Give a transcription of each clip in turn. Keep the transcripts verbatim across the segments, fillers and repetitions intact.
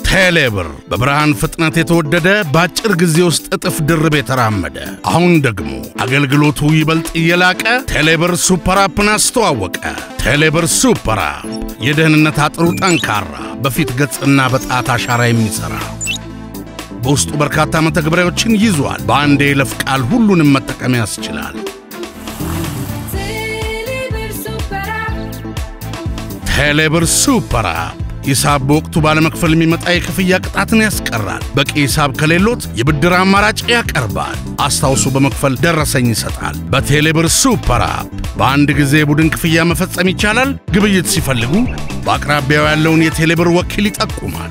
ቴሌብር በብርሃን ፍጥነት የተወደደ ባጭር ጊዜ ውስጥ እጥፍ ድርብ የተራመደ አሁን ደግሞ አገልግሎቱ ይበልጥ እየላቀ ቴሌብር ሱፐር አፕን አስተዋወቀ። ቴሌብር ሱፐር አፕ የደህንነት አጥሩ ጠንካራ በፊት ገጽና በጣት አሻራ የሚሰራ በውስጡ በርካታ መተግበሪያዎችን ይዟል። በአንድ የይለፍ ቃል ሁሉንም መጠቀም ያስችላል። ቴሌብር ሱፐር አፕ ሂሳብ በወቅቱ ባለመክፈል የሚመጣ የክፍያ ቅጣትን ያስቀራል። በቂ ሂሳብ ከሌሎት የብድር አማራጭ ያቀርባል። አስታውሱ በመክፈል ደረሰኝ ይሰጣል። በቴሌብር ሱፐር አፕ በአንድ ጊዜ ቡድን ክፍያ መፈጸም ይቻላል። ግብይት ሲፈልጉ በአቅራቢያው ያለውን የቴሌብር ወኪል ይጠቁማል።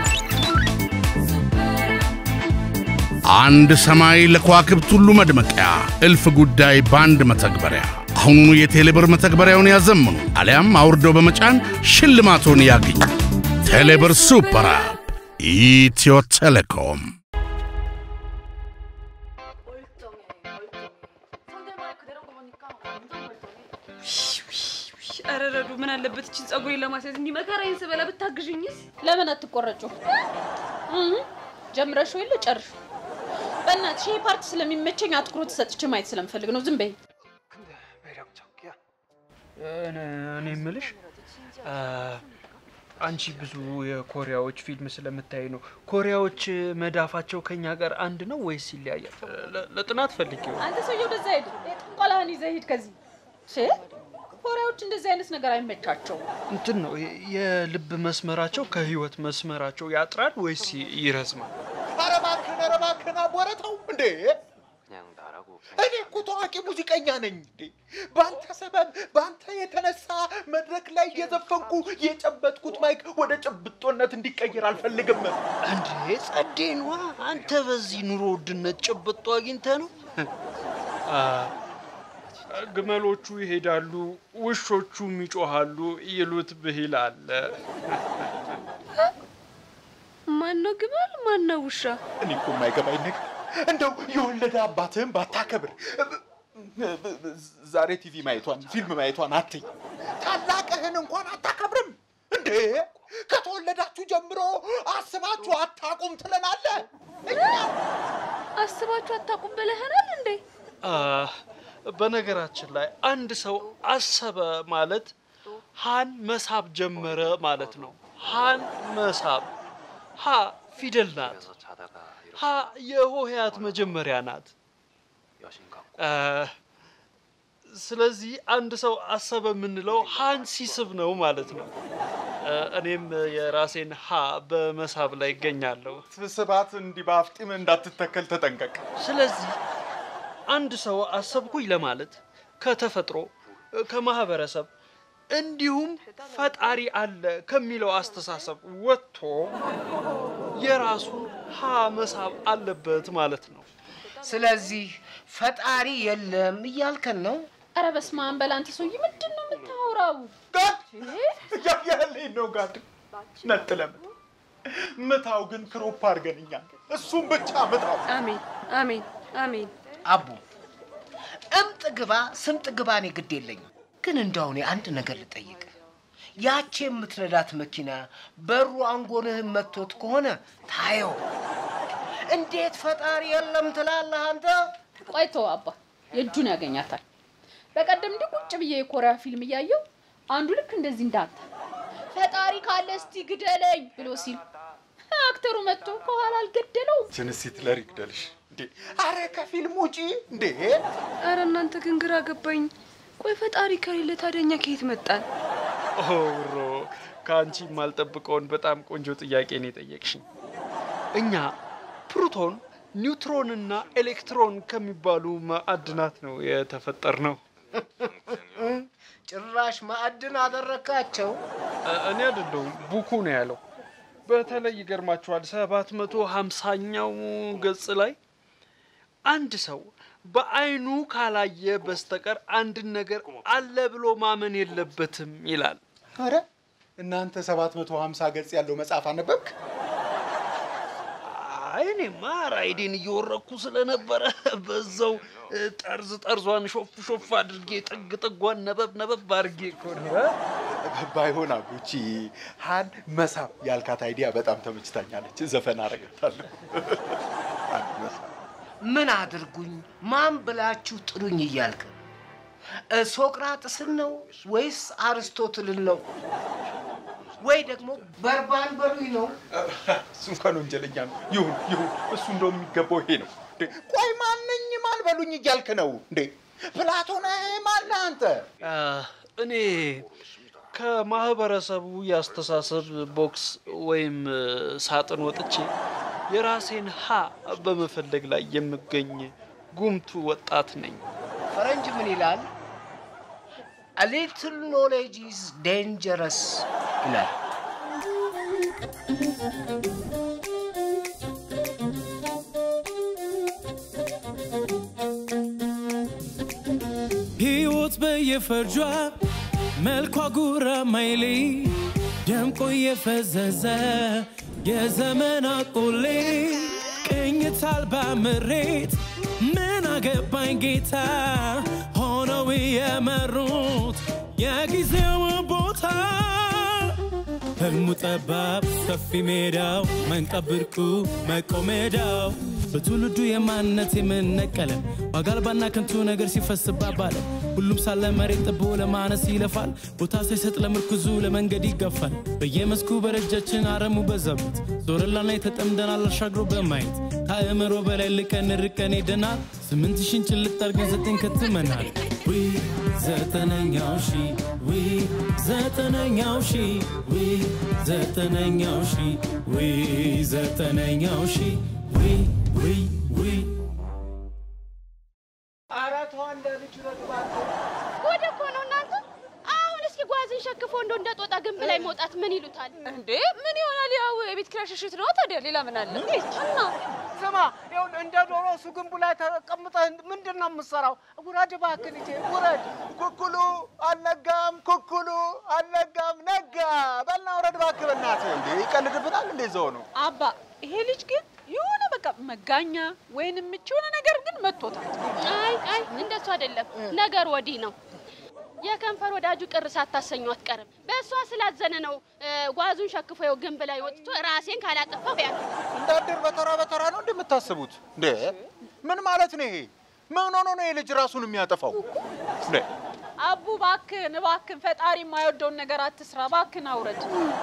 አንድ ሰማይ ለከዋክብት ሁሉ መድመቂያ እልፍ ጉዳይ ባንድ መተግበሪያ። አሁኑኑ የቴሌብር መተግበሪያውን ያዘምኑ አሊያም አውርደው በመጫን ሽልማቶን ያግኙ። ቴሌብር ሱፐር አፕ ኢትዮ ቴሌኮም። አረረዱ ምን አለበት እቺ ጸጉሬ ለማስያዝ እንዲመከራኝ ስበላ ብታግዥኝስ? ለምን አትቆረጩ? ጀምረሽ ወይ ለጨርሽ? በእናትሽ ይሄ ፓርት ስለሚመቸኝ አትኩሮት ሰጥቼ ማየት ስለምፈልግ ነው። ዝም በይ። እኔ ምልሽ አንቺ ብዙ የኮሪያዎች ፊልም ስለምታይ ነው። ኮሪያዎች መዳፋቸው ከኛ ጋር አንድ ነው ወይስ ይለያያል? ለጥናት ፈልጌው። አንተ ሰውዬው ወደዛ ሄድ። ጥንቆላህን ይዘህ ሂድ ከዚህ። እሺ ኮሪያዎች እንደዚህ አይነት ነገር አይመቻቸው። እንትን ነው የልብ መስመራቸው ከህይወት መስመራቸው ያጥራል ወይስ ይረዝማል? አረባከና አረባከና ወረታው እንዴ እኔ እኮ ታዋቂ ሙዚቀኛ ነኝ እንዴ ባንተ ሰበብ ባንተ የተነሳ መድረክ ላይ የዘፈንኩ የጨበጥኩት ማይክ ወደ ጭብጦነት እንዲቀየር አልፈልግም እንዴ ጸዴንዋ አንተ በዚህ ኑሮ ውድነት ጭብጦ አግኝተ ነው አ ግመሎቹ ይሄዳሉ ውሾቹም ይጮሃሉ ይሉት ብሂል አለ ማን ነው ግመል ማን ነው ውሻ? እኔ እኮ የማይገባኝ ነገር እንደው የወለደ አባትህን ባታከብር ዛሬ ቲቪ ማየቷን ፊልም ማየቷን አትይ ታላቅህን እንኳን አታከብርም እንዴ ከተወለዳችሁ ጀምሮ አስባችሁ አታቁም ትለናለህ እኛ አስባችሁ አታቁም ብለህናል እንዴ? አ በነገራችን ላይ አንድ ሰው አሰበ ማለት ሃን መሳብ ጀመረ ማለት ነው። ሃን መሳብ ሀ ፊደል ናት። ሀ የሆሄያት መጀመሪያ ናት። ስለዚህ አንድ ሰው አሰበ ምንለው ሃን ሲስብ ነው ማለት ነው። እኔም የራሴን ሀ በመሳብ ላይ ይገኛለሁ። ስብስባት እንዲባፍጢም እንዳትተከል ተጠንቀቅ። ስለዚህ አንድ ሰው አሰብኩኝ ለማለት ከተፈጥሮ ከማህበረሰብ እንዲሁም ፈጣሪ አለ ከሚለው አስተሳሰብ ወጥቶ የራሱን ሀ መሳብ አለበት ማለት ነው። ስለዚህ ፈጣሪ የለም ይያልከን ነው? አረ በስመ አብ በላንተ ሰውዬ ምንድነው የምታወራው? ጋድ ያያለኝ ነው ጋድ ነጥለም መታው ግን ክሮፕ አርገንኛ እሱም ብቻ መታው። አሜን አሜን አሜን። አቡ እምጥ ግባ ስምጥ ግባ እኔ ግድ የለኝም። ግን እንደው እኔ አንድ ነገር ልጠይቅ። ያቺ የምትነዳት መኪና በሩ አንጎልህ መጥቶት ከሆነ ታየው እንዴት ፈጣሪ የለም ትላለህ አንተ? ቆይቶ አባ የእጁን ያገኛታል። በቀደም እንደ ቁጭ ብዬ የኮሪያ ፊልም እያየው አንዱ ልክ እንደዚህ እንዳንተ ፈጣሪ ካለ እስቲ ግደለኝ ብሎ ሲል አክተሩ መጥቶ ከኋላ አልገደለው። ጀነስ ሂትለር ይግደልሽ እንዴ? አረ ከፊልም ውጪ እንዴ? አረ እናንተ ግን ግራ ገባኝ። ቆይ ፈጣሪ ከሌለ ታደኛ ከየት መጣን? ኦሮ ካንቺ ማልጠብቀውን በጣም ቆንጆ ጥያቄ ነው የጠየቅሽኝ። እኛ ፕሮቶን ኒውትሮን እና ኤሌክትሮን ከሚባሉ ማዕድናት ነው የተፈጠርነው። ጭራሽ ማዕድን አደረካቸው? እኔ አይደለሁም ቡኩ ነው ያለው። በተለይ ይገርማችኋል ሰባት መቶ ሃምሳኛው ገጽ ላይ አንድ ሰው በአይኑ ካላየ በስተቀር አንድ ነገር አለ ብሎ ማመን የለበትም ይላል። አረ እናንተ ሰባት መቶ ሃምሳ ገጽ ያለው መጽሐፍ አነበብክ? አይኔማ ራይዴን እየወረኩ ስለነበረ በዛው ጠርዝ ጠርዟን ሾፍ ሾፍ አድርጌ ጥግ ጥጓን ነበብ ነበብ አድርጌ እኮ ነው። ባይሆን አጉቺ ሃን መሳብ ያልካት አይዲያ በጣም ተመችታኛለች ዘፈን አረጋታለሁ ሃን መሳብ ምን አድርጉኝ ማን ብላችሁ ጥሩኝ ይያልከ ሶቅራጥስን ነው ወይስ አርስቶትልን ነው ወይ ደግሞ በርባን በሉኝ ነው እሱ እንኳን ወንጀለኛ ነው ይሁን ይሁን እሱ እንደው የሚገባው ይሄ ነው ቆይ ማንኝ ማን በሉኝ ይያልከ ነው እንዴ ፕላቶ ነህ ማን አንተ እኔ ከማህበረሰቡ ያስተሳሰብ ቦክስ ወይም ሳጥን ወጥቼ የራሴን ሀ በመፈለግ ላይ የምገኝ ጉምቱ ወጣት ነኝ ፈረንጅ ምን ይላል A little knowledge is dangerous ይላል ሕይወት በየፈርጇ መልኳ ጉራ ማይሌ ደምቆ የፈዘዘ የዘመን አቆሌ ቅኝት አልባ ምሬት ምን አገባኝ ጌታ ሆነው የመሩት የጊዜው ቦታ ህልሙ ጠባብ ሰፊ ሜዳው መንቀብርኩ መቆሜዳው በትውልዱ የማንነት የምንነቀለ ዋጋልባና ከንቱ ነገር ሲፈስባባለ ሁሉም ሳለ መሬት ጥቦ ለማነስ ይለፋል ቦታ ሳይሰጥ ለምርኩዙ ለመንገድ ይገፋል በየመስኩ በረጃችን አረሙ በዛበት ዞርላና የተጠምደናል አሻግሮ በማየት ታእምሮ በላይ ልቀን ርቀን ሄደናል ስምንት ሺን ጭልጥ አድርገን ዘጠኝ ከትመናል ዊ ዘጠነኛው ሺ ዊ ዘጠነኛው ሺ ዊ ዘጠነኛው ሺ ዊ ዘጠነኛው ሺ ዊ ዊ ዊ አራት ወንድ ልጅ ወጥቷል ወደ ኮኖ እናንተ አሁን እስኪ ጓዝን ሸክፎ እንደው እንደጦጣ ግንብ ላይ መውጣት ምን ይሉታል እንዴ ምን ይሆናል ያው የቤት ክራሽ ሽሽት ነው ታዲያ ሌላ ምን አለ እና ስማ ይው እንደ ዶሮ ሱ ግንቡ ላይ ተቀምጠህ ምንድነው የምትሰራው ጉራጅ ባክል እጄ ጉራጅ ኩኩሉ አልነጋም ኩኩሉ አልነጋም ነጋ በልና ወረድ ባክ በእናትህ እንዴ ይቀልድብታል እንዴ ዘው ነው አባ ይሄ ልጅ ግን የሆነ በቃ መጋኛ ወይንም ምቾነ ነገር ግን መጥቶታል አይ አይ እንደሱ አይደለም ነገር ወዲህ ነው የከንፈር ወዳጁ ቅር ሳታሰኙ አትቀርም በእሷ ስላዘነ ነው ጓዙን ሸክፎ የው ግንብ ላይ ወጥቶ ራሴን ካላጠፋው ቢያል እንዳደር በተራ በተራ ነው እንደምታስቡት እንዴ ምን ማለት ነው ይሄ ምን ሆኖ ነው የልጅ ራሱን የሚያጠፋው እንዴ አቡ ባክን ባክን ፈጣሪ የማይወደው ነገር አትስራ ባክን አውረድ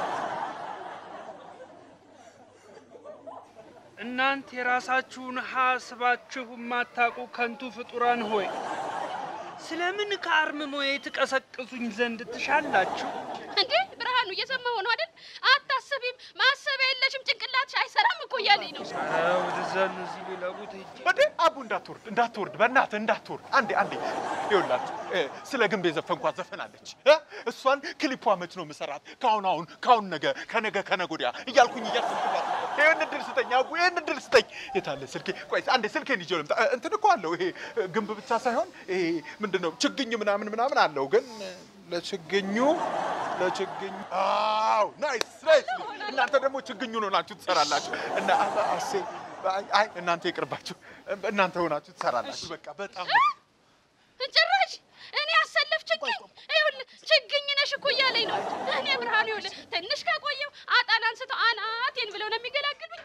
እናንተ የራሳችሁን ሐሳባችሁ ማታቁ ከንቱ ፍጡራን ሆይ ስለምን ከአርምሞ የተቀሰቀሱኝ ዘንድ ትሻላችሁ እንዴ ብርሃኑ እየሰማው ነው አይደል አታስቢም ማሰብ የለሽም ጭንቅላትሽ አይሰራም እኮ ያለኝ ነው አው ወደዛን እዚህ ሌላ ቦታ ሂጅ እንዴ አቡ እንዳትወርድ እንዳትወርድ በእናትህ እንዳትወርድ አንዴ አንዴ ይኸውላችሁ ስለ ግንብ የዘፈንኳት ዘፈናለች እሷን ክሊፑ አመት ነው መሰራት ካሁን አሁን ካሁን ነገ ከነገ ከነጎዲያ እያልኩኝ እያስፈልጋት ይሄን ድል ስጠኝ አቡ ይሄን ድል ስጠኝ የታለ ስልኬ ቆይ አንዴ ስልኬን ይዤ ልምጣ እንትን እኮ አለው ይሄ ግንብ ብቻ ሳይሆን ይሄ ምንድነው ችግኝ ምናምን ምናምን አለው ግን ለችግኙ ለችግኝ አው ናይስ ናይስ እናንተ ደግሞ ችግኙ ነው ናችሁ ትሰራላችሁ እና አሴ አይ እናንተ ይቅርባችሁ እናንተ ሆናችሁ ትሰራላችሁ በቃ በጣም እንጭራሽ እኔ አሰለፍ ችግኝ ይሁን ችግኝ ነሽ እኮ ያለኝ ነው እኔ ብርሃኑ ይሁን ትንሽ ከቆየው አጣን አንስተው አናቴን ብለው ነው የሚገላግሉኝ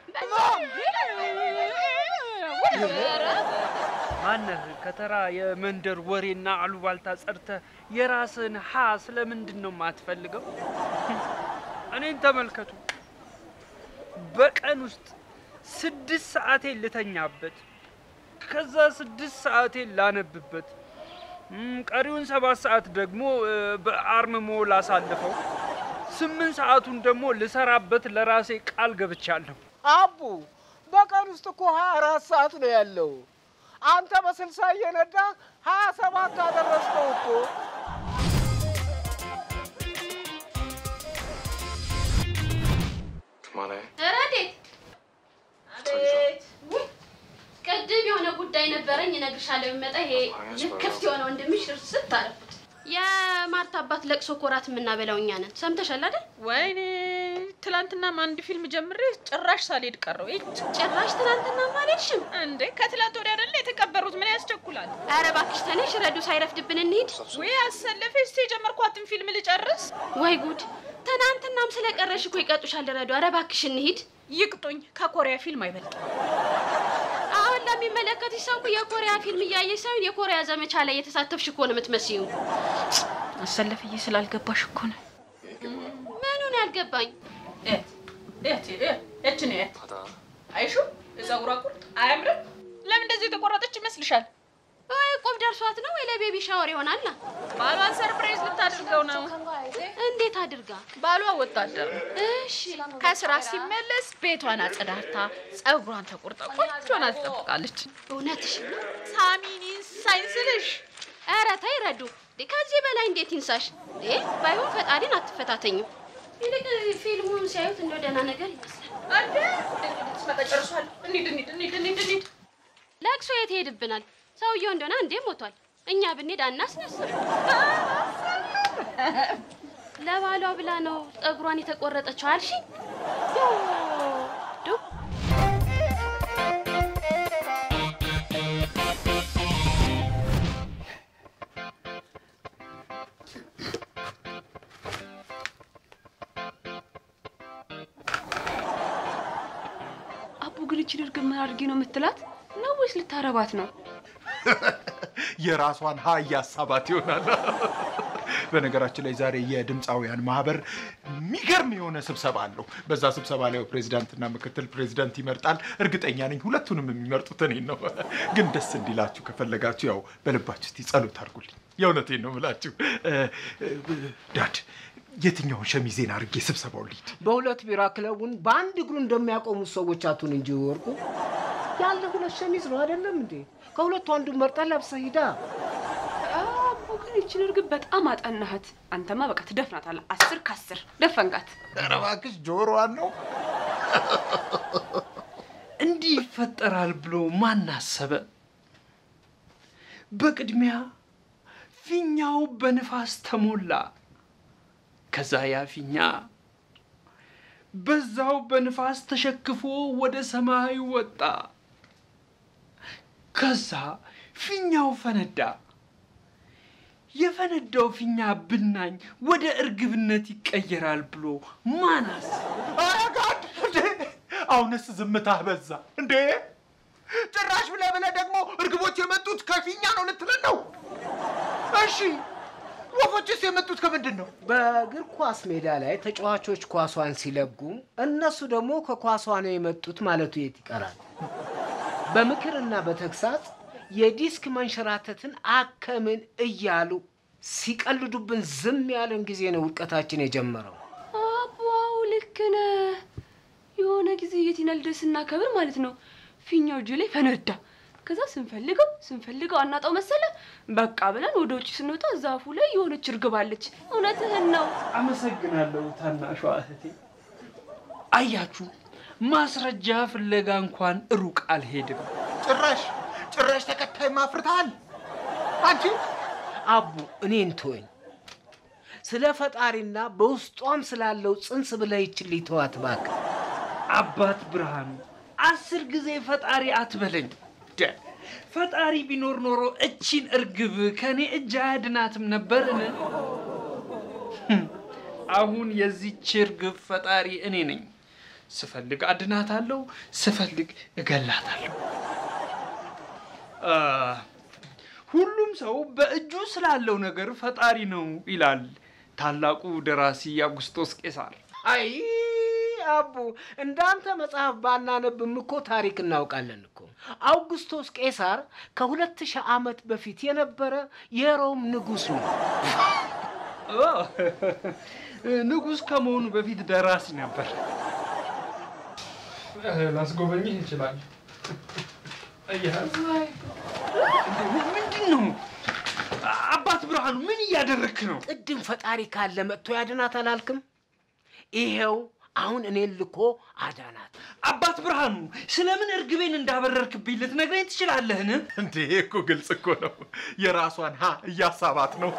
ማነህ ከተራ የመንደር ወሬና አሉባልታ ጸርተ የራስን ሀ ስለምንድነው ማትፈልገው እኔን ተመልከቱ በቀን ውስጥ ስድስት ሰዓቴ ልተኛበት ከዛ ስድስት ሰዓቴ ላነብበት ቀሪውን ሰባት ሰዓት ደግሞ በአርምሞ ላሳልፈው ስምንት ሰዓቱን ደግሞ ልሰራበት ለራሴ ቃል ገብቻለሁ አቡ በቀን ውስጥ እኮ ሃያ አራት ሰዓት ነው ያለው አንተ በስልሳ እየነዳ ሃያ ሰባት አደረስከው እኮ 그만해. ረዴት አቤት ቀድም የሆነ ጉዳይ ነበረኝ እነግርሻለሁ የሚመጣ ይሄ ልክፍት የሆነ ወንድምሽ እርስት አለበት የማርታ አባት ለቅሶ ኮራት ምናበላውኛ ነን ሰምተሻል አይደል ወይኔ ትላንትና አንድ ፊልም ጀምሬ ጭራሽ ሳልሄድ ቀረው። ጭራሽ ትላንትና ማለሽም እንዴ? ከትላንት ወዲያ አይደለ የተቀበሩት? ምን ያስቸኩላል? ኧረ እባክሽ ተነሽ፣ ረዱ ሳይረፍድብን እንሂድ። ወይ አሰለፈሽ እስቲ የጀመርኳትን ፊልም ልጨርስ። ወይ ጉድ! ትናንትናም ስለቀረሽ እኮ ይቀጡሻል ረዱ። ኧረ እባክሽ እንሂድ። ይቅጡኝ፣ ከኮሪያ ፊልም አይበልጥም። አሁን ለሚመለከትሽ ሰው የኮሪያ ፊልም እያየሽ ሳይሆን የኮሪያ ዘመቻ ላይ የተሳተፍሽ እኮ ነው የምትመስዪው። አሰለፈዬ ስላልገባሽ እኮ ነው። ምኑን ያልገባኝ? እት እት እት ነት አይሹ እዛውራ ቁርጥ አያምርም? ለምን እንደዚህ የተቆረጠች ይመስልሻል? አይ ቆብ ደርሷት ነው ወይ ለቤቢ ሻወር ይሆናል? ባሏን ሰርፕራይዝ ልታደርገው ነው። እንዴት አድርጋ? ባሏ ወጣደር ነው። እሺ ከስራ ሲመለስ ቤቷን አጸዳርታ ጸጉሯን ተቆርጣ ቆንጆና ትጠብቃለች። እውነትሽ ነው? ሳሚኒ ሳይንስልሽ። ኧረ ተይ ረዱ፣ ከዚህ በላይ እንዴት ይንሳሽ? እ ባይሆን ፈጣሪን አትፈታተኙ። ይልቅ ፊልሙን ሲያዩት እንደው ደህና ነገር ይመስላል። አንዴ እንዴት ተጨርሷል? እንሂድ እንሂድ እንሂድ እንሂድ እንሂድ። ለቅሶ የት ሄድብናል? ሰውየው እንደሆነ አንዴ ሞቷል። እኛ ብንሄድ አናስነሳም። ለባሏ ብላ ነው ጸጉሯን የተቆረጠችው አልሽ? ዱ አቡ ግን እቺ ድርግ ምን አድርጌ ነው የምትላት? ነው ወይስ ልታረባት ነው? የራሷን ሀይ ያሳባት ይሆናል። በነገራችን ላይ ዛሬ የድምጻውያን ማህበር የሚገርም የሆነ ስብሰባ አለው። በዛ ስብሰባ ላይ ፕሬዝዳንትና ምክትል ፕሬዝዳንት ይመርጣል። እርግጠኛ ነኝ ሁለቱንም የሚመርጡት እኔን ነው። ግን ደስ እንዲላችሁ ከፈለጋችሁ ያው በልባችሁ እስቲ ጸሎት አድርጉልኝ። የእውነቴን ነው የምላችሁ። ዳድ የትኛውን ሸሚዜን አድርጌ ስብሰባው ልሂድ? በሁለት ቢራ ክለቡን በአንድ እግሩ እንደሚያቆሙት ሰዎች አቱን እንጂ ወርቁ ያለ ሁለት ሸሚዝ ነው አይደለም እንዴ? ከሁለቱ አንዱን መርጠህ ለብሰህ ሂዳ። አቡ ግን እቺን እርግብ በጣም አጣናሃት። አንተማ በቃ ትደፍናታለህ። አስር ከአስር ደፈንጋት። ኧረ እባክሽ ጆሮዋን ነው። እንዲህ ይፈጠራል ብሎ ማን አሰበ? በቅድሚያ ፊኛው በንፋስ ተሞላ። ከዛ ያ ፊኛ በዛው በንፋስ ተሸክፎ ወደ ሰማይ ወጣ። ከዛ ፊኛው ፈነዳ። የፈነዳው ፊኛ ብናኝ ወደ እርግብነት ይቀየራል ብሎ ማን አሰበ? አጋድ እንዴ! አሁንስ ዝምታህ በዛ እንዴ! ጭራሽ ብለህ ብለህ ደግሞ እርግቦች የመጡት ከፊኛ ነው ልትለን ነው? እሺ ወፎችስ የመጡት ከምንድን ነው? በእግር ኳስ ሜዳ ላይ ተጫዋቾች ኳሷን ሲለጉም እነሱ ደግሞ ከኳሷ ነው የመጡት ማለቱ የት ይቀራል? በምክርና በተግሳጽ የዲስክ መንሸራተትን አከምን እያሉ ሲቀልዱብን ዝም ያለን ጊዜ ነው ውድቀታችን የጀመረው። አባው ልክ ነህ። የሆነ ጊዜ የቲናል ደስና ከብር ማለት ነው ፊኛው እጁ ላይ ፈነዳ። ከዛ ስንፈልገው ስንፈልገው አናጣው መሰለ። በቃ ብለን ወደ ውጭ ስንወጣ ዛፉ ላይ የሆነች እርግብ አለች። እውነትህን ነው። አመሰግናለሁ ታናሿ እህቴ። አያችሁ ማስረጃ ፍለጋ እንኳን ሩቅ አልሄድም። ጭራሽ ጭራሽ ተከታይ ማፍርታል። አንቺ አቡ እኔን ተወኝ። ስለ ፈጣሪና በውስጧም ስላለው ጽንስ ብለህ ይችልኝ ተዋት እባክህ። አባት ብርሃኑ አስር ጊዜ ፈጣሪ አትበለኝ። ፈጣሪ ቢኖር ኖሮ እቺን እርግብ ከኔ እጅ አያድናትም ነበርን? አሁን የዚህች እርግብ ፈጣሪ እኔ ነኝ። ስፈልግ አድናታለሁ፣ ስፈልግ እገላታለሁ። ሁሉም ሰው በእጁ ስላለው ነገር ፈጣሪ ነው ይላል ታላቁ ደራሲ አውግስጦስ ቄሳር። አይ አቡ እንዳንተ መጽሐፍ ባናነብም እኮ ታሪክ እናውቃለን እኮ። አውግስጦስ ቄሳር ከሁለት ሺህ ዓመት በፊት የነበረ የሮም ንጉስ ነው። ንጉስ ከመሆኑ በፊት ደራሲ ነበር። ላስጎበኝህ ይችላል። አያዝ ምንድነው? አባት ብርሃኑ ምን እያደረክ ነው? ቅድም ፈጣሪ ካለ መጥቶ ያድናት አላልክም? ይሄው አሁን እኔን ልኮ አዳናት። አባት ብርሃኑ ስለምን እርግቤን እንዳበረርክብኝ ልትነግረኝ ትችላለህን? እንዴ እኮ ግልጽ እኮ ነው። የራሷን ሀ እያሳባት ነው።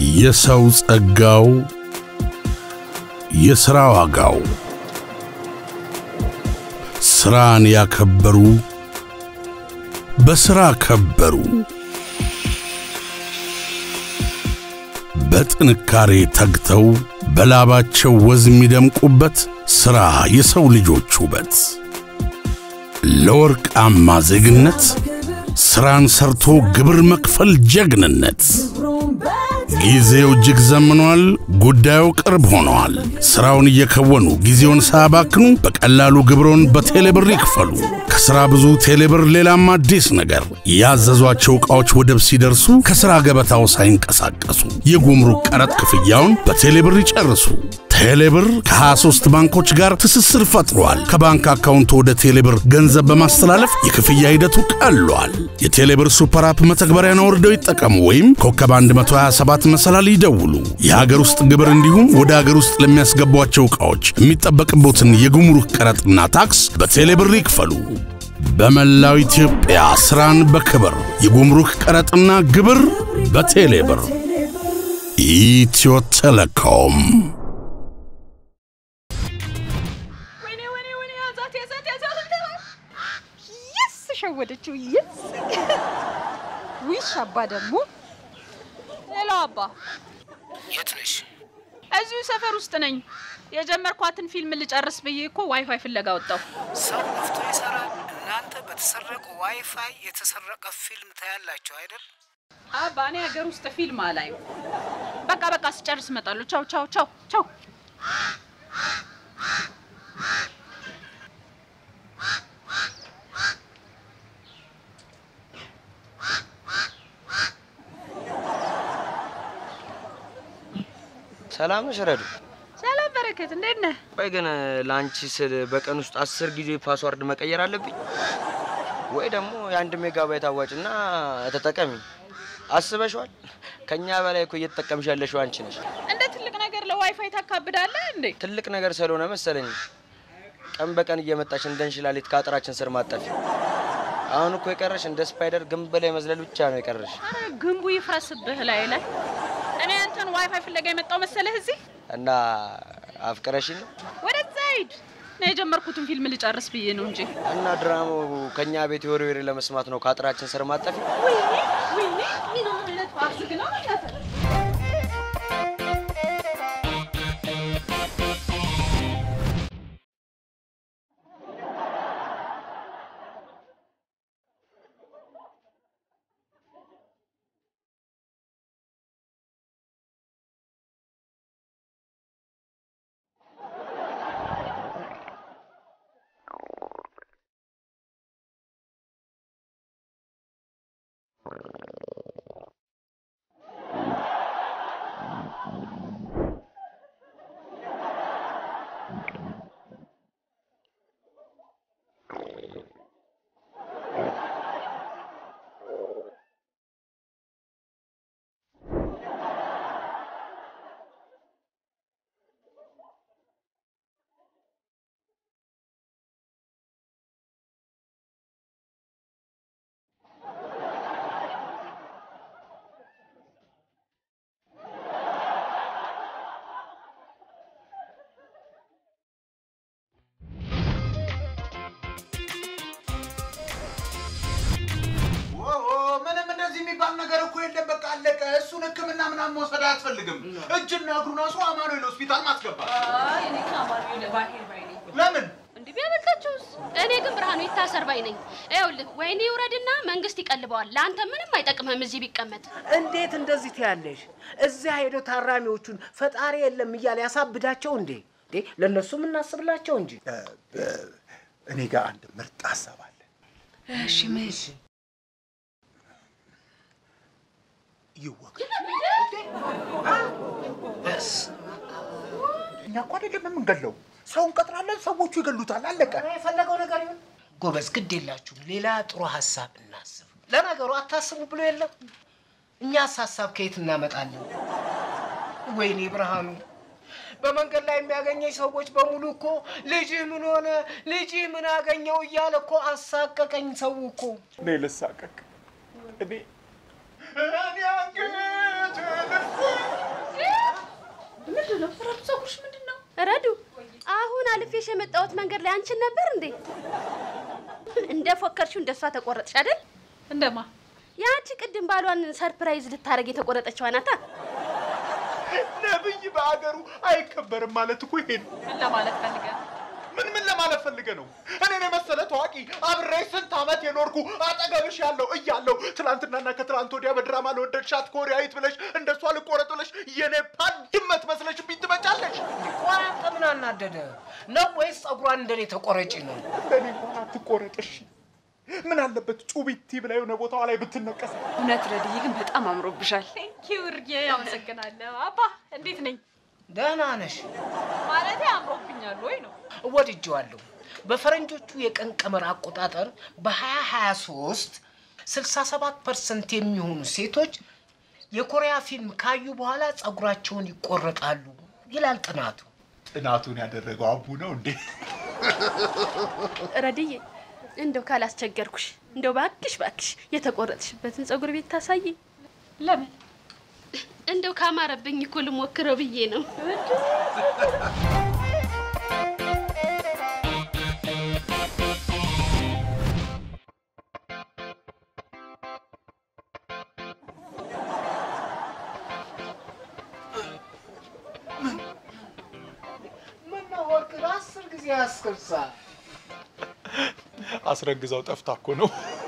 የሰው ጸጋው የሥራ ዋጋው ሥራን ያከበሩ በሥራ ከበሩ በጥንካሬ ተግተው በላባቸው ወዝ የሚደምቁበት ሥራ የሰው ልጆች ውበት ለወርቃማ ዜግነት ሥራን ሰርቶ ግብር መክፈል ጀግንነት ጊዜው እጅግ ዘምኗል ጉዳዩ ቅርብ ሆኗል ሥራውን እየከወኑ ጊዜውን ሳያባክኑ በቀላሉ ግብሮን በቴሌብር ይክፈሉ ከሥራ ብዙ ቴሌብር ሌላም አዲስ ነገር ያዘዟቸው ዕቃዎች ወደብ ሲደርሱ ከሥራ ገበታው ሳይንቀሳቀሱ የጉምሩክ ቀረጥ ክፍያውን በቴሌብር ይጨርሱ ቴሌብር ከ23 ባንኮች ጋር ትስስር ፈጥሯል ከባንክ አካውንት ወደ ቴሌብር ገንዘብ በማስተላለፍ የክፍያ ሂደቱ ቀሏል የቴሌብር ሱፐር አፕ መተግበሪያን አውርደው ይጠቀሙ ወይም ኮከብ one twenty-seven መሰላል ይደውሉ የሀገር ውስጥ ግብር እንዲሁም ወደ ሀገር ውስጥ ለሚያስገቧቸው ዕቃዎች የሚጠበቅቦትን የጉምሩክ ቀረጥና ታክስ በቴሌብር ይክፈሉ በመላው ኢትዮጵያ ሥራን በክብር የጉምሩክ ቀረጥና ግብር በቴሌብር ኢትዮ ቴሌኮም ሸወደችው ይስ ዊሽ አባ ደግሞ ሄሎ አባ የት ነሽ እዚሁ ሰፈር ውስጥ ነኝ የጀመርኳትን ፊልም ልጨርስ ብዬ እኮ ዋይፋይ ፍለጋ ወጣው ሰው ለፍቶ ይሰራል እናንተ በተሰረቀ ዋይፋይ የተሰረቀ ፊልም ታያላችሁ አይደል አባ እኔ ሀገር ውስጥ ፊልም አላዩ በቃ በቃ ስጨርስ እመጣለሁ ቻው ቻው ቻው ቻው ሰላም ነሽረዱ ሰላም በረከት እንዴት ነህ ወይ ግን ላንቺ ስል በቀን ውስጥ አስር ጊዜ ፓስወርድ መቀየር አለብኝ ወይ ደግሞ የአንድ ሜጋባይት አዋጭና ተጠቀሚ አስበሽዋል ከኛ በላይ እኮ እየተጠቀምሽ ያለሽው አንቺ ነሽ እንደ ትልቅ ነገር ለዋይፋይ ታካብዳለህ እንዴ ትልቅ ነገር ስለሆነ መሰለኝ ቀን በቀን እየመጣሽ እንደንሽላሊት ካጥራችን ስር ማጠፊ አሁን እኮ የቀረሽ እንደ ስፓይደር ግንብ ላይ መዝለል ብቻ ነው የቀረሽ አረ ግንቡ ይፍረስብህ ላይ ላይ እኔ አንተን ዋይፋይ ፍለጋ የመጣው መሰለህ እዚህ እና አፍቅረሽኝ ወደ ዘይድ ነው የጀመርኩትን ፊልም ልጨርስ ብዬ ነው እንጂ እና ድራማው ከኛ ቤት ወሬ ወሬ ለመስማት ነው ካጥራችን ስር ማጠፊ ወይኔ ወይኔ ምን ማለት ፋስግ ነው ማለት መውሰድ አትፈልግም እጅና እግሩን አስሮ አማኑኤል ሆስፒታል ማስገባ አይ እኔ ከአማኑኤል ባሄር ባይ ነኝ ለምን እንዴ ቢያበቃችሁስ እኔ ግን ብርሃኑ ይታሰር ባይ ነኝ አይውልህ ወይኔ ይውረድና መንግስት ይቀልበዋል ለአንተ ምንም አይጠቅምም እዚህ ቢቀመጥ እንዴት እንደዚህ ትያለሽ እዚህ ሄዶ ታራሚዎቹን ፈጣሪ የለም ይያል ያሳብዳቸው እንዴ እንዴ ለነሱም እናስብላቸው እንጂ እኔ ጋር አንድ ምርጥ ሐሳብ አለ እሺ ምን ይወቅ በስ እኛ እኮ አይደለም የምንገለው ሰውን ቀጥራለን ሰዎቹ ይገሉታል አለቀ የፈለገው ነገር ይሁን ጎበዝ ግድ የላችሁ ሌላ ጥሩ ሐሳብ እናስብ ለነገሩ አታስቡ ብሎ የለም እኛስ ሐሳብ ከየት እናመጣለን ወይኔ ብርሃኑ በመንገድ ላይ የሚያገኘኝ ሰዎች በሙሉ እኮ ልጅህ ምን ሆነ ልጅህ ምን አገኘው እያለ እኮ አሳቀቀኝ ሰው እኮ እኔ ልሳቀቅ እኔ እኔ አንገት ምንድን ነው ረዱ? ፀጉርሽ ምንድን ነው? ረዱ አሁን አልፌሽ የመጣሁት መንገድ ላይ አንቺን ነበር እንዴ? እንደ ፎከርሽው እንደሷ ተቆረጥሽ አይደል? እንደማ ያቺ ቅድም ባሏን ሰርፕራይዝ ልታረግ የተቆረጠችው አናታ። ነብይ በአገሩ አይከበርም ማለት እኮ ይሄ ነው። ምን ለማለት ፈልገ? ምን ምን ለማለት ፈልገ ነው? እኔ ነኝ መሰለ ታዋቂ አብሬሽ ስንት ዓመት የኖርኩ አጠገብሽ ያለው እያለው ትላንትናና ከትላንት ወዲያ በድራማ ለወደድሻት ኮሪያዊት ብለሽ እንደሷ ልቆረጥ ብለሽ የኔፓል ድመት መስለሽ ቢትመጫለሽ። ቆራጥ ምን አናደደ ነው ወይስ ጸጉሯን እንደኔ ተቆረጪ ነው? እንደኔ እንኳን አትቆረጥሽ። ምን አለበት ጩቢቲ ብላ የሆነ ቦታዋ ላይ ብትነቀስ። እውነት ረድዬ ግን በጣም አምሮብሻል። ቴንኪው እርጌ፣ አመሰግናለሁ። አባ እንዴት ነኝ? ደህና ነሽ? ማለቴ አምሮብኛል ወይ ነው? ወድጄዋለሁ። በፈረንጆቹ የቀን ቀመር አቆጣጠር በ2023 ስልሳ ሰባት ፐርሰንት የሚሆኑ ሴቶች የኮሪያ ፊልም ካዩ በኋላ ጸጉራቸውን ይቆረጣሉ ይላል ጥናቱ። ጥናቱን ያደረገው አቡ ነው እንዴ? ረድዬ እንደው ካላስቸገርኩሽ እንደው ባክሽ ባክሽ የተቆረጥሽበትን ጸጉር ቤት ታሳይ። ለምን? እንደው ካማረብኝ እኮ ልሞክረው ብዬ ነው። ምን ነው ወርቅ አስር ጊዜ አስከርሳ አስረግዛው ጠፍታ እኮ ነው።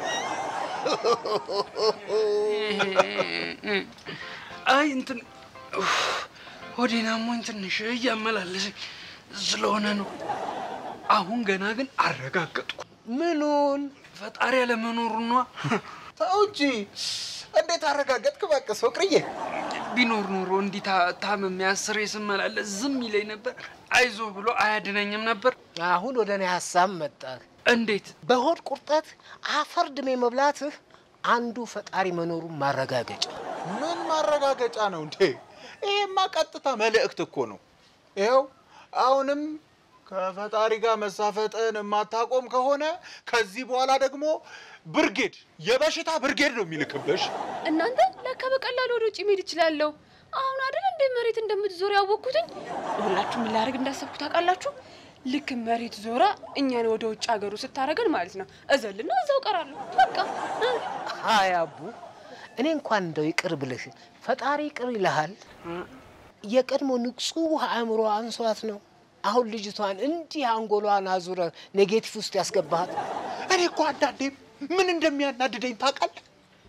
አይ እንትን ሆዴና ሞኝ ትንሽ እያመላለሰኝ ስለሆነ ነው። አሁን ገና ግን አረጋገጥኩ። ምኑን? ፈጣሪ ያለመኖሩን ነው። ተው እንጂ እንዴት አረጋገጥክ? እባክህ ፍቅርዬ፣ ቢኖር ኖሮ እንዲህ ታመም ያስሬ ስመላለስ ዝም ይለኝ ነበር። አይዞ ብሎ አያድነኝም ነበር። አሁን ወደ እኔ ሐሳብ መጣ። እንዴት? በሆድ ቁርጠት አፈር ድሜ መብላትህ አንዱ ፈጣሪ መኖሩን ማረጋገጫ። ምን ማረጋገጫ ነው እንዴ? ይሄማ ቀጥታ መልእክት እኮ ነው። ይኸው አሁንም ከፈጣሪ ጋር መሳፈጥን የማታቆም ከሆነ ከዚህ በኋላ ደግሞ ብርጌድ የበሽታ ብርጌድ ነው የሚልክብሽ። እናንተ ለካ በቀላሉ ወደ ውጪ መሄድ እችላለሁ። አሁን አይደል እንደ መሬት እንደምትዞር ያወቅኩትኝ። ሁላችሁ ምን ላደርግ እንዳሰብኩ ታውቃላችሁ? ልክ መሬት ዞራ እኛን ወደ ውጭ ሀገሩ ስታረገን ማለት ነው። እዘልና እዛው ቀራለሁ በቃ። አይ አቡ፣ እኔ እንኳን እንደው ይቅር ብለሽ ፈጣሪ ይቅር ይልሃል። የቀድሞ ንጹህ አእምሮ አንሷት ነው አሁን ልጅቷን እንዲህ አንጎሏን አዙረ ኔጌቲቭ ውስጥ ያስገባሃት። እኔ እኮ አንዳንዴ ምን እንደሚያናድደኝ ታውቃለህ?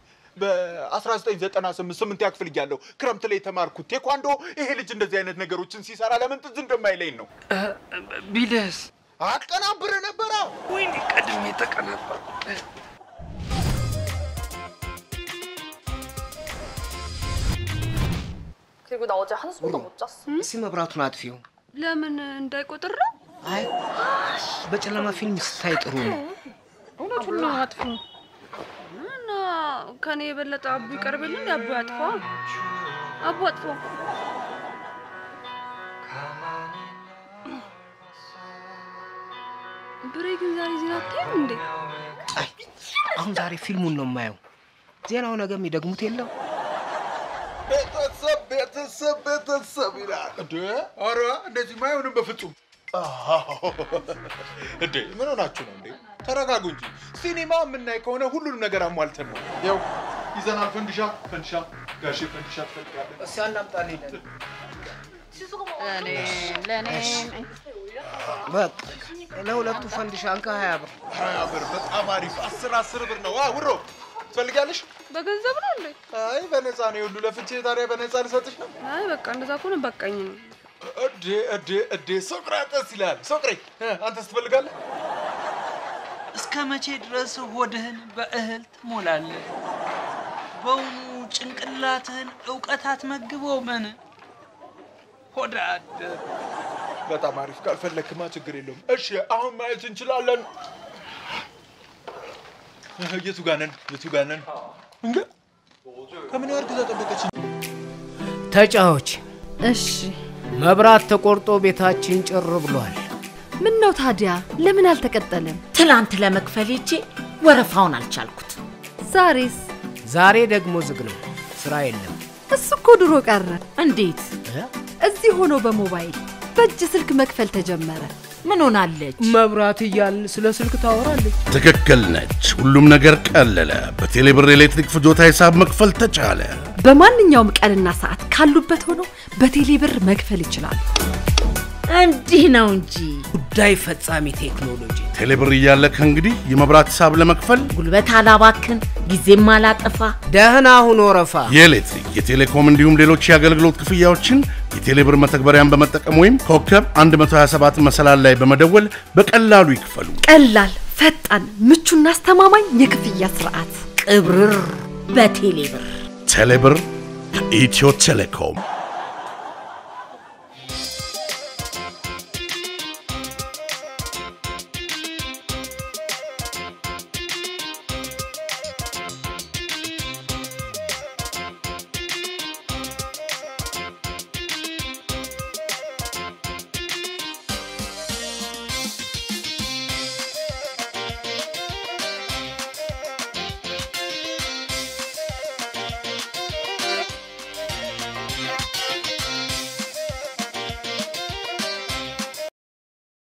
በ1998 ስምንት ያክፍል እያለሁ ክረምት ላይ የተማርኩት ቴኳንዶ ይሄ ልጅ እንደዚህ አይነት ነገሮችን ሲሰራ ለምን ትዝ እንደማይለኝ ነው። ቢለስ አቀናብረ ነበራ ወይ ቀድሜ ተቀናበር። 그리고 나 어제 한숨도 못 잤어. እስኪ መብራቱን አጥፊው። ለምን እንዳይቆጥር ነው? አይ በጨለማ ፊልም ስታይ ጥሩ ነው። እውነቱን ነው። አጥፉ እና ከኔ የበለጠ አቡ ይቀርብልን። አቡ አጥፋ፣ አቡ አጥፋ። ብሬ ግን ዛሬ ዜና አታይም እንዴ? አይ አሁን ዛሬ ፊልሙን ነው የማየው። ዜናው ነገ የሚደግሙት የለም። ቤተሰብ ቤተሰብ ቤተሰብ ይላል እንዴ? ኧረ እንደዚህ ማይሆንም በፍጹም። እንዴ ምን ሆናችሁ ነው እንዴ? ተረጋጉ እንጂ። ሲኒማ የምናይ ከሆነ ሁሉንም ነገር አሟልተን ነው። ያው ይዘናል። ፈንድሻ ፈንድሻ ጋሼ ፈንድሻ ትፈልጋለህ? እስኪ አናምጣልኝ። እኔ ለኔ በቃ ለሁለቱ ፈንድሻ አንካ ሀያ ብር። ሀያ ብር በጣም አሪፍ። አስር አስር ብር ነው። ዋ ውሮ ትፈልጋለሽ? በገንዘብ ነው እንዴ? አይ በነፃ ነው። ሁሉ ለፍቼ ታዲያ በነፃ ልሰጥሽ ነው። አይ በቃ እንደዛ ከሆነ በቃኝ ነው። እዴ እዴ እዴ ሶቅራጠስ ይላል። ሶቅሬ አንተስ ትፈልጋለህ? እስከ መቼ ድረስ ሆድህን በእህል ትሞላለህ? በውኑ ጭንቅላትህን ዕውቀት አትመግበው? ምን ሆዳደ። በጣም አሪፍ። ካልፈለክማ ችግር የለውም። እሺ አሁን ማየት እንችላለን። የቱ ጋር ነን? የቱ ጋር ነን? እንዴ ከምን ያህል ጊዜ ጠበቀች? ተጫዎች። እሺ መብራት ተቆርጦ ቤታችን ጭር ብሏል። ምን ነው ታዲያ ለምን አልተቀጠለም? ትላንት ለመክፈል ሄጄ ወረፋውን አልቻልኩት። ዛሬስ? ዛሬ ደግሞ ዝግ ነው ስራ የለም እሱ እኮ ድሮ ቀረ እንዴት እዚህ ሆኖ በሞባይል በእጅ ስልክ መክፈል ተጀመረ ምን ሆናለች መብራት ይያልን ስለ ስልክ ታወራለች ትክክል ነች ሁሉም ነገር ቀለለ በቴሌብር ኤሌክትሪክ ፍጆታ ሂሳብ መክፈል ተቻለ በማንኛውም ቀንና ሰዓት ካሉበት ሆኖ በቴሌብር መክፈል ይችላል እንዲህ ነው እንጂ ጉዳይ ፈጻሚ ቴክኖሎጂ ቴሌብር ይያለ ከእንግዲህ የመብራት ሂሳብ ለመክፈል ጉልበት አላባክን ጊዜም አላጠፋ ደህና ሆኖ ረፋ የኤሌክትሪክ የቴሌኮም እንዲሁም ሌሎች የአገልግሎት ክፍያዎችን የቴሌብር መተግበሪያን በመጠቀም ወይም ኮከብ one twenty-seven መሰላል ላይ በመደወል በቀላሉ ይክፈሉ ቀላል ፈጣን ምቹና አስተማማኝ የክፍያ ስርዓት ቅብርር በቴሌብር ቴሌብር ኢትዮ ቴሌኮም